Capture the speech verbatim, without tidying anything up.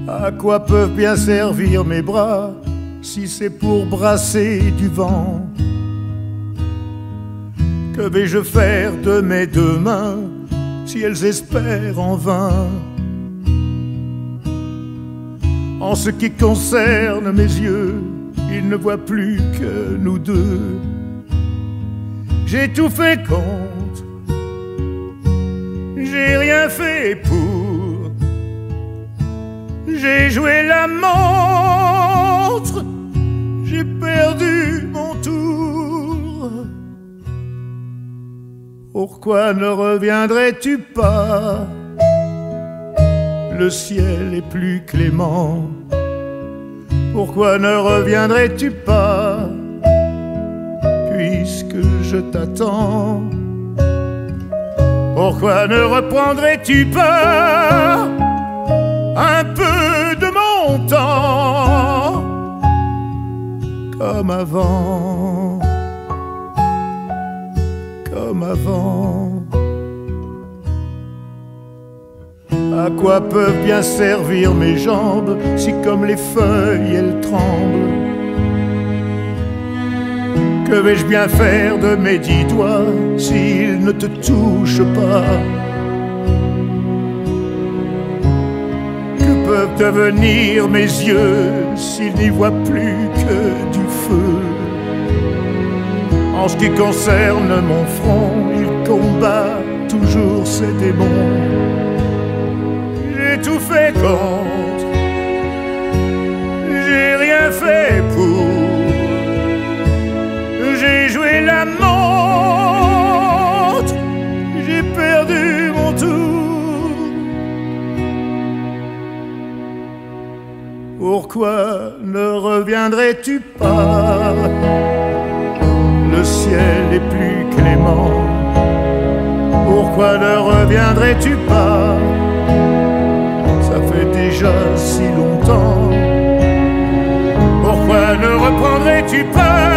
À quoi peuvent bien servir mes bras si c'est pour brasser du vent? Que vais-je faire de mes deux mains si elles espèrent en vain? En ce qui concerne mes yeux, ils ne voient plus que nous deux. J'ai tout fait contre, j'ai rien fait pour. J'ai joué la montre, j'ai perdu mon tour. Pourquoi ne reviendrais-tu pas? Le ciel est plus clément. Pourquoi ne reviendrais-tu pas? Puisque je t'attends. Pourquoi ne reprendrais-tu pas un peu de mon temps comme avant, comme avant? À quoi peuvent bien servir mes jambes si comme les feuilles elles tremblent? Que vais-je bien faire de mes dix doigts s'ils ne te touchent pas? Que peuvent devenir mes yeux s'ils n'y voient plus que du feu? En ce qui concerne mon front, il combat toujours ses démons. J'ai tout fait contre, j'ai rien fait pour. J'ai joué la montre, j'ai perdu mon tour. Pourquoi ne reviendrais-tu pas? Le ciel est plus clément. Pourquoi ne reviendrais-tu pas? Ça fait déjà si longtemps. Pourquoi ne reprendrais-tu pas